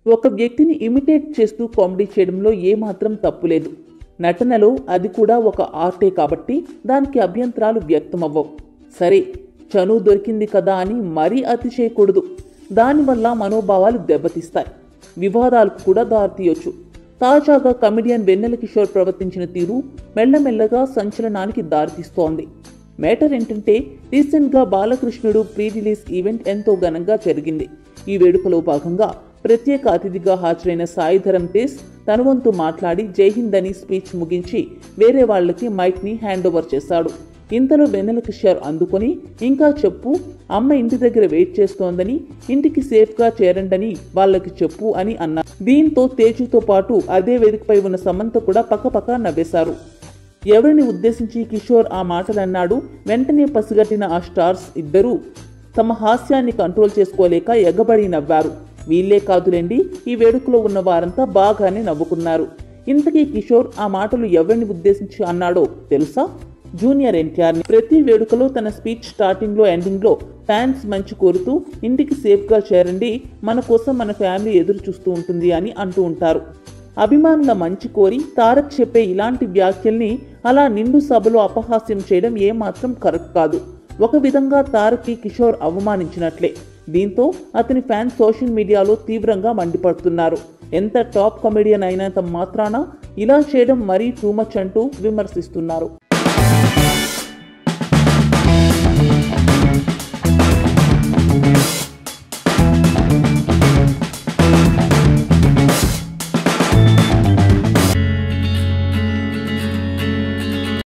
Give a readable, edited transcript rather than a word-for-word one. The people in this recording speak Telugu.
ఒక వ్యక్తిని ఇమిటేట్ చేస్తూ కామెడీ చేయడంలో ఏమాత్రం తప్పులేదు. నటనలో అది కూడా ఒక ఆర్టే కాబట్టి దానికి అభ్యంతరాలు వ్యక్తమవ్వవు. సరే, చనువు దొరికింది కదా అని మరీ అతి చేయకూడదు. దానివల్ల మనోభావాలు దెబ్బతీస్తాయి, వివాదాలకు కూడా దారితీయొచ్చు. తాజాగా కమెడియన్ వెన్నెల కిషోర్ ప్రవర్తించిన తీరు మెల్లమెల్లగా సంచలనానికి దారితీస్తోంది. మేటర్ ఏంటంటే, రీసెంట్గా బాలకృష్ణుడు ప్రీ రిలీజ్ ఈవెంట్ ఎంతో ఘనంగా జరిగింది. ఈ వేడుకలో భాగంగా ప్రత్యేక అతిథిగా హాజరైన సాయిధరం తేజ్ తన వంతు మాట్లాడి జై హింద్ అని స్పీచ్ ముగించి వేరే వాళ్ళకి మైక్ని హ్యాండ్ ఓవర్ చేశాడు. ఇంతలో వెన్నెల కిషోర్ అందుకొని, ఇంకా చెప్పు, అమ్మ ఇంటి దగ్గర వెయిట్ చేస్తోందని, ఇంటికి సేఫ్గా చేరండని వాళ్ళకి చెప్పు అని అన్నారు. దీంతో తేజుతో పాటు అదే వేదికపై ఉన్న సమంత కూడా పక్కపక్క నవ్వేశారు. ఎవరిని ఉద్దేశించి కిషోర్ ఆ మాటలన్నాడు? వెంటనే పసిగట్టిన ఆ స్టార్స్ ఇద్దరూ తమ హాస్యాన్ని కంట్రోల్ చేసుకోలేక ఎగబడి నవ్వారు. వీళ్లే కాదులేండి, ఈ వేడుకలో ఉన్న వారంతా బాగానే నవ్వుకున్నారు. ఇంతకీ కిషోర్ ఆ మాటలు ఎవరిని ఉద్దేశించి అన్నాడో తెలుసా? జూనియర్ ఎన్టీఆర్ని. ప్రతి వేడుకలో తన స్పీచ్ స్టార్టింగ్లో ఎండింగ్లో ఫ్యాన్స్ మంచి కోరుతూ ఇంటికి సేఫ్గా చేరండి, మన కోసం మన ఫ్యామిలీ ఎదురు చూస్తూ ఉంటుంది అని అంటూ ఉంటారు. అభిమానుల మంచి కోరి తారక్ చెప్పే ఇలాంటి వ్యాఖ్యల్ని అలా నిండు సభలో అపహాస్యం చేయడం ఏమాత్రం కరెక్ట్ కాదు. ఒక విధంగా తారక్కి కిషోర్ అవమానించినట్లే. దీంతో అతని ఫ్యాన్స్ సోషల్ మీడియాలో తీవ్రంగా మండిపడుతున్నారు. ఎంత టాప్ కమెడియన్ అయినంత మాత్రాన ఇలా చేయడం మరీ టూ మచ్ అంటూ విమర్శిస్తున్నారు.